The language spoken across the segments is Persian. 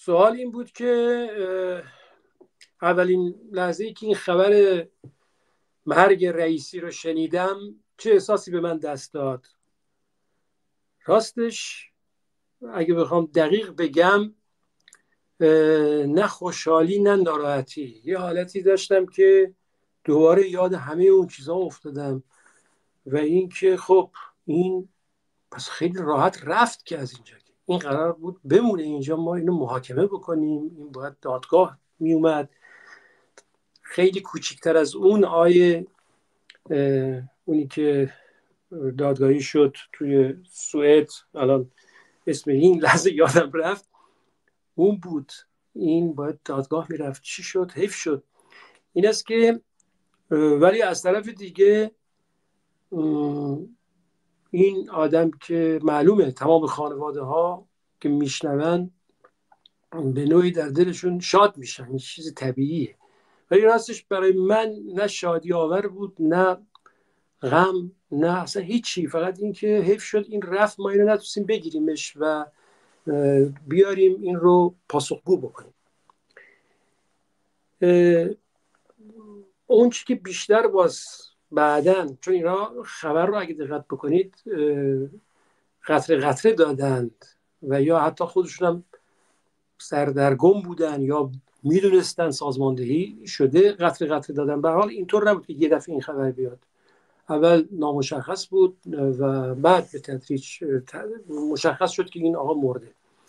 سوال این بود که اولین لحظه‌ای که این خبر مرگ رئیسی رو شنیدم چه احساسی به من دست داد. راستش اگه بخوام دقیق بگم نه خوشحالی نه ناراحتی، یه حالتی داشتم که دوباره یاد همه اون چیزها افتادم و این که خب این پس خیلی راحت رفت که از اینجا این قرار بود بمونه اینجا، ما اینو محاکمه بکنیم، این باید دادگاه می اومد. خیلی کوچکتر از اون اونی که دادگاهی شد توی سوئد، الان اسم این لحظه یادم رفت، اون بود. این باید دادگاه میرفت، چی شد؟ حیف شد. این است که ولی از طرف دیگه این آدم که معلومه تمام خانواده ها که میشنون به نوعی در دلشون شاد میشن، این چیز طبیعیه، ولی راستش برای من نه شادی آور بود نه غم نه اصلا هیچی. فقط این که حیف شد این رفت، ما اینو نتونستیم بگیریمش و بیاریم این رو پاسخگو بکنیم. اون چی که بیشتر باز بعدن، چون اینا خبر رو اگه دقت بکنید قطره قطره دادند و یا حتی خودشون هم سردرگم بودن یا میدونستن سازماندهی شده قطره قطره دادن. به هر حال اینطور نبود که یه دفعه این خبر بیاد. اول نامشخص بود و بعد به تدریج مشخص شد که این آقا مرده.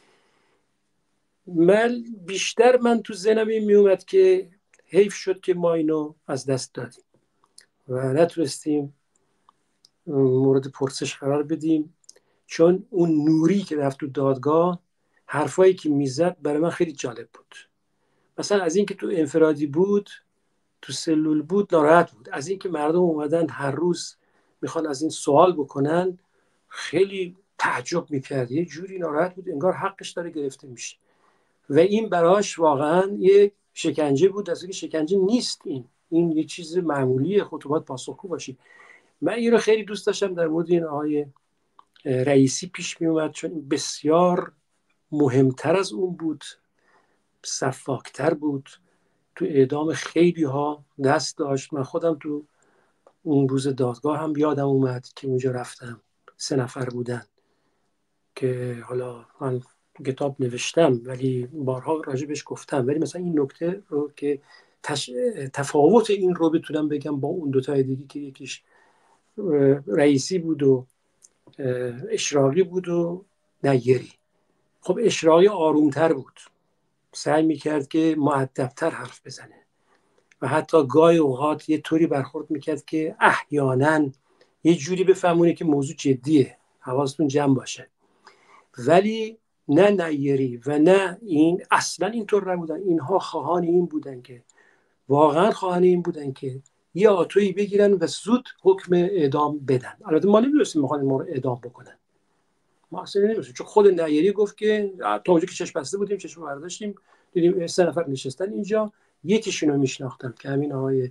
من تو ذهنم این میومد که حیف شد که ما اینو از دست دادیم و نتونستیم مورد پرسش قرار بدیم، چون اون نوری که رفت تو دادگاه حرفایی که میزد برای من خیلی جالب بود. مثلا از اینکه تو انفرادی بود، تو سلول بود، ناراحت بود. از اینکه مردم اومدن هر روز میخوان از این سوال بکنن خیلی تعجب میکرد، یه جوری ناراحت بود انگار حقش داره گرفته میشه و این براش واقعا یه شکنجه بود، از اینکه شکنجه نیست. این یه چیز معمولیه، خودت باید پاسخگو باشی. من این رو خیلی دوست داشتم در مورد این آقای رئیسی پیش می اومد، چون بسیار مهمتر از اون بود، سفاکتر بود، تو اعدام خیلی ها دست داشت. من خودم تو اون روز دادگاه هم یادم اومد که اونجا رفتم، 3 نفر بودن که حالا من کتاب نوشتم ولی بارها راجبش گفتم، ولی مثلا این نکته رو که تفاوت این رو بتونم بگم با اون دوتای دیگه که یکیش رئیسی بود و اشراقی بود و نیری. خب اشراقی آرومتر بود، سعی میکرد که مؤدبتر حرف بزنه و حتی گاهی اوقات یه طوری برخورد میکرد که احیانا یه جوری بفهمونه که موضوع جدیه، حواستون جمع باشه. ولی نه نیری و نه این اصلا اینطور نبودن. اینها خواهان این بودن که واقعا خواهان این بودن که یه آتویی بگیرن و زود حکم اعدام بدن. البته ما نمیدونستیم میخوان ما رو اعدام بکنن، ما اصلا نمیدونستیم، چون خود نیری گفت که تا اونجا که چشم بسته بودیم چشم برداشتیم دیدیم 3 نفر نشستن اینجا، یکیشون رو میشناختم که همین آقای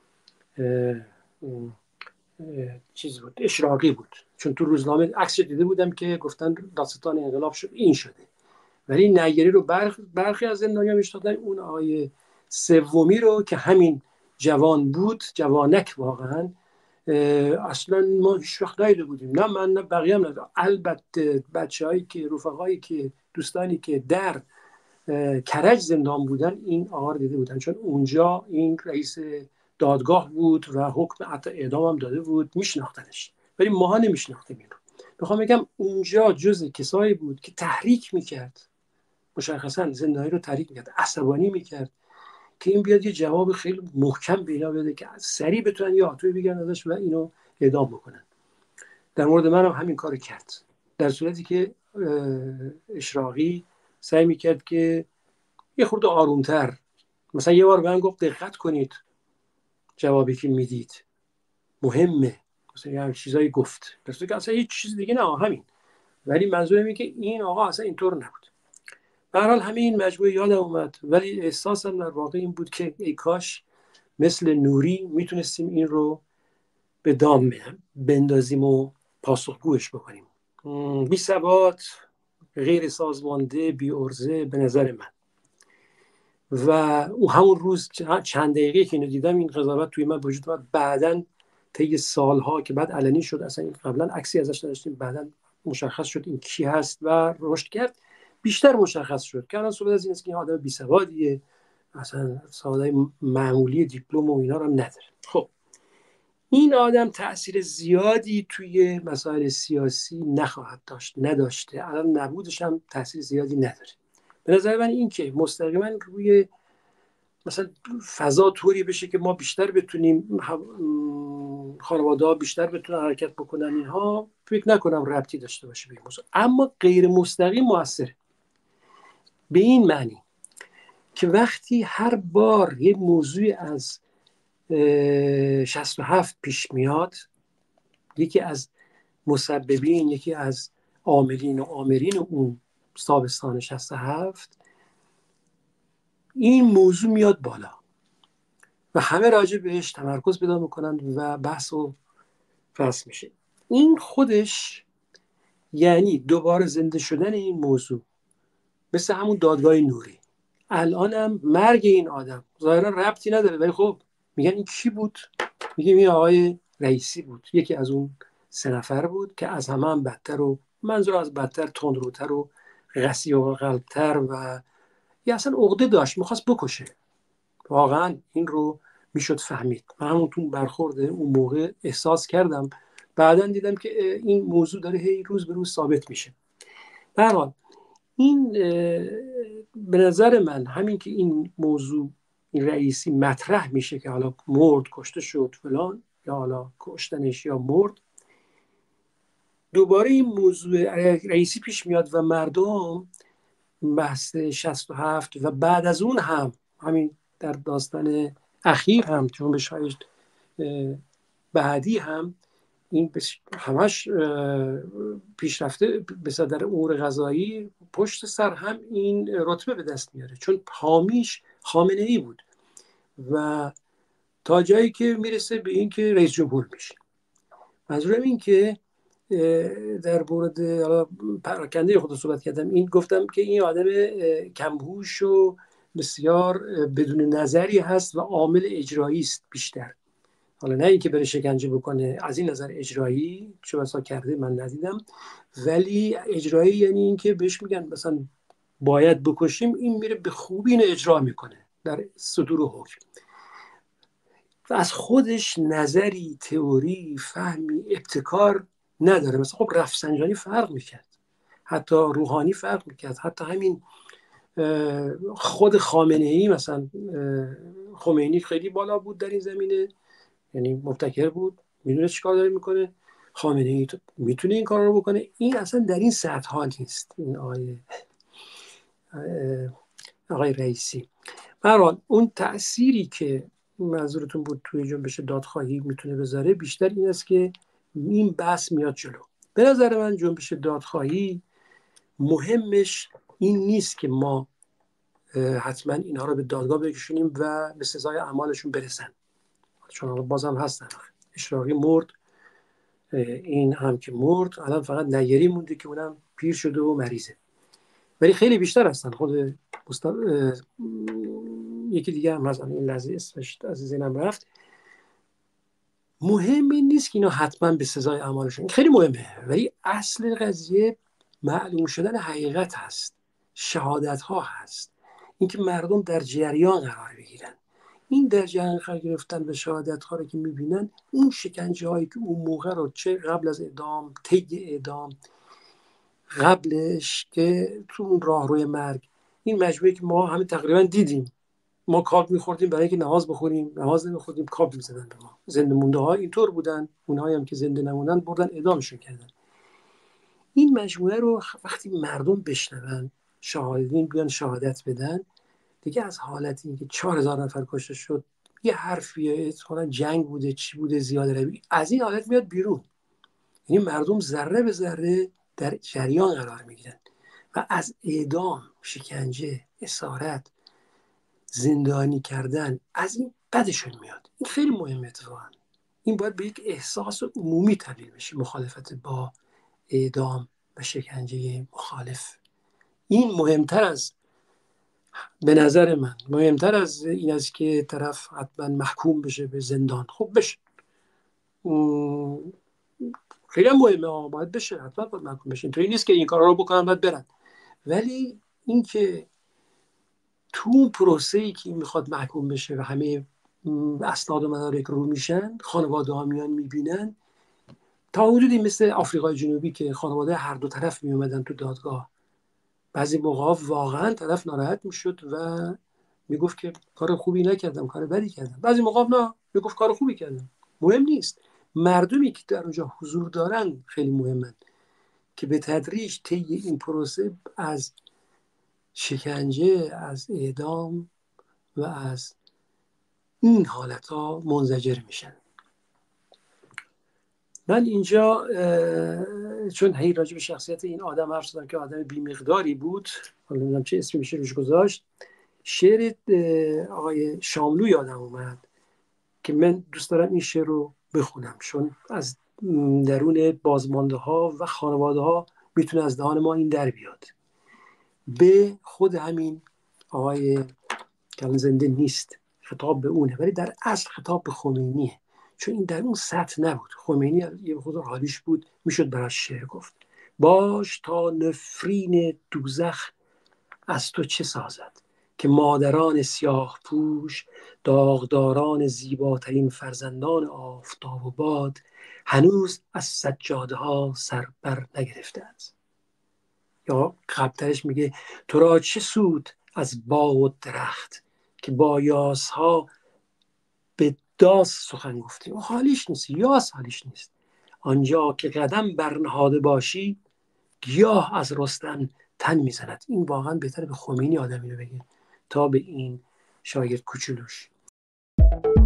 چیز بود، اشراقی بود، چون تو روزنامه عکسش دیده بودم که گفتن داستان انقلاب شد این شده. ولی نیری رو برخی از زندانیان میشناختن. اون آقای سومی رو که همین جوان بود، جوانک واقعا، اصلا ما هیچ وقت ندیده بودیم، نه من نه بقیه هم ندیده. البته بچه‌هایی که رفقایی که دوستانی که در کرج زندان بودن این آقا رو دیده بودن، چون اونجا این رئیس دادگاه بود و حکم حتی اعدام هم داده بود، میشناختنش، ولی ماها نمیشناختیم این رو. میخوام بگم اونجا جز کسایی بود که تحریک میکرد، مشخصا زندانی رو تحریک میکرد، عصبانی میکرد که این بیاد یه جواب خیلی محکم به اینا بده که سریع بتونن یه آتوی بگیرن ازش و اینو اعدام بکنن. در مورد من هم همین کارو کرد، در صورتی که اشراقی سعی میکرد که یه خورده آرومتر. مثلا یه بار به من گفت دقت کنید جوابی که میدید مهمه، مثلا یه چیزایی گفت، در صورتی که اصلا هیچ چیز دیگه نه همین. ولی منظورم اینه که این آقا اصلا اینطور نبود. به هر حال همین مجموعه یادم اومد، ولی احساسم در واقع این بود که ای کاش مثل نوری میتونستیم این رو به دام بندازیم و پاسخگوش بکنیم. بی ثبات غیر سازمانده، بی عرضه به نظر من. و او همون روز چند دقیقه که اینو دیدم این قضاوت توی من وجود اومد. بعداً طی سالها که بعد علنی شد، اصلا قبلا عکسی ازش نداشتیم، بعداً مشخص شد این کی هست و رشد کرد، بیشتر مشخص شد که الان صحبت از این است که این آدم بی‌سوادیه، اصلا سوادای معمولی دیپلم و اینا رو هم نداره. خب این آدم تأثیر زیادی توی مسائل سیاسی نخواهد داشت، نداشته، الان نبودش هم تأثیر زیادی نداره. به نظر من این که مستقیما روی مثلا فضا طوری بشه که ما بیشتر بتونیم، خانواده ها بیشتر بتونن حرکت بکنن، اینها فکر نکنم ربطی داشته باشه به این موضوع. اما غیر مستقیم موثره به این معنی که وقتی هر بار یه موضوع از 67 پیش میاد، یکی از مسببین، یکی از عاملین و آمرین اون تابستان 67، این موضوع میاد بالا و همه راجع بهش تمرکز پیدا میکنند و بحث و فصل میشه. این خودش یعنی دوباره زنده شدن این موضوع، مثل همون دادگاه نوری. الانم مرگ این آدم ظاهرا ربطی نداره، ولی خب میگن این کی بود؟ میگیم این آقای رئیسی بود، یکی از اون 3 نفر بود که از همه هم بدتر، و منظور از بدتر تندروتر و قسی و قلبتر، و یه اصلا عقده داشت، میخواست بکشه. واقعا این رو میشد فهمید. من همون برخورد اون موقع احساس کردم، بعدا دیدم که این موضوع داره هی روز به روز ثابت میشه. به هر حال این به نظر من همین که این موضوع، این رئیسی مطرح میشه که حالا مرد، کشته شد فلان، یا حالا کشتنش یا مرد، دوباره این موضوع رئیسی پیش میاد و مردم بحث 67 و بعد از اون هم همین در داستان اخیر هم جنبش های بعدی هم این همش پیشرفته بسیار در امور قضایی پشت سر هم این رتبه به دست میاره، چون حامیش خامنه ای بود و تا جایی که میرسه به این که رئیس جمهور میشه. منظورم این که در مورد پراکنده خود صحبت کردم، این گفتم که این آدم کمهوش و بسیار بدون نظری هست و عامل اجرایی است بیشتر. حالا نه اینکه بره شکنجه بکنه، از این نظر اجرایی چه بسا کرده من ندیدم، ولی اجرایی یعنی اینکه بهش میگن مثلا باید بکشیم، این میره به خوبی اینو اجرا میکنه در صدور حکم و از خودش نظری، تئوری، فهمی، ابتکار نداره. مثلا خب رفسنجانی فرق میکرد، حتی روحانی فرق میکرد، حتی همین خود خامنه ای، مثلا خمینی خیلی بالا بود در این زمینه، یعنی مبتکر بود، میدونه چیکار داره میکنه. خامنه ای میتونه این کار رو بکنه. این اصلا در این سطح ها نیست. این آقای رئیسی برحال اون تأثیری که منظورتون بود توی جنبش دادخواهی میتونه بذاره بیشتر این است که این بحث میاد جلو. به نظر من جنبش دادخواهی مهمش این نیست که ما حتما اینها رو به دادگاه بکشونیم و به سزای اعمالشون برسن، چون بازم هستن. اشراقی مرد، این هم که مرد، الان فقط نیری مونده که اونم پیر شده و مریضه، ولی خیلی بیشتر هستن. خود یکی دیگه هم هست، این لحظه اسمش از ذهنم رفت. مهم این نیست که اینا حتما به سزای اعمالشون، خیلی مهمه، ولی اصل قضیه معلوم شدن حقیقت هست، شهادت ها هست، اینکه مردم در جریان قرار بگیرن. این در جریان قرار گرفتن به شهادت ها رو که میبینن، اون شکنجه هایی که اون موقع رو چه قبل از اعدام، طی اعدام، قبلش که تو اون راهروی مرگ، این مجموعه که ما همه تقریبا دیدیم. ما کارت میخوردیم برای اینکه نماز بخوریم، نماز نمیخوردیم کارت میزدن به ما. زنده مونده ها اینطور بودن، اونهایی هم که زنده نموندن بردن اعدامشون کردن. این مجموعه رو وقتی مردم بشنون، شاهدین بیان شهادت بدن، دیگه از حالت اینکه 4000 نفر کشته شد، یه حرفیه اصلا جنگ بوده، چی بوده، زیاده روی، از این حالت میاد بیرون. یعنی مردم ذره به ذره در جریان قرار میگیرن و از اعدام، شکنجه، اسارت، زندانی کردن، از این بدشون میاد. این خیلی مهمه اتفاقا. این باید به یک احساس عمومی تبدیل بشه، مخالفت با اعدام و شکنجه مخالف این مهمتر از، به نظر من مهمتر از این است که طرف حتما محکوم بشه به زندان. خب بشه، خیلی هم مهمه، باید بشه، حتما باید محکوم بشه، اینطوری نیست که این کارا رو بکنن باید برن. ولی اینکه تو اون پروسه‌ای که میخواد محکوم بشه و همه اسناد و مدارک رو میشن، خانواده ها میان میبینن، تا حدودی مثل آفریقای جنوبی که خانواده هر دو طرف میومدن تو دادگاه، بعضی موقع واقعا طرف ناراحت میشد و میگفت که کار خوبی نکردم، کار بدی کردم. بعضی موقع نه، میگفت کار خوبی کردم. مهم نیست، مردمی که در اونجا حضور دارن خیلی مهمن که به تدریج طی این پروسه از شکنجه، از اعدام و از این حالت ها منزجر میشن. من اینجا چون هی راجع به شخصیت این آدم حرف زدم که آدم بی‌مقداری بود، حالا نمیدونم چه اسمی میشه روش گذاشت، شعر آقای شاملو یادم اومد که من دوست دارم این شعر رو بخونم، چون از درون بازمانده ها و خانواده ها میتونه از دهان ما این در بیاد. به خود همین آقای که الان زنده نیست خطاب به اونه، ولی در اصل خطاب به خمینیه، چون این در اون سطح نبود. خمینی یه خود حالیش بود، میشد براش شعر گفت. باش تا نفرین دوزخ از تو چه سازد، که مادران سیاه پوش، داغداران زیباترین فرزندان آفتاب و باد، هنوز از سجاده ها سر بر نگرفتند. یا قبلترش میگه تو را چه سود از باغ و درخت، که با یاسها به داس سخن گفتی. حالیش نیست، یاس حالیش نیست. آنجا که قدم برنهاده باشی، گیاه از رستن تن میزند. این واقعا بهتره به خمینی آدمی رو بگه تا به این شاگرد کوچولوش.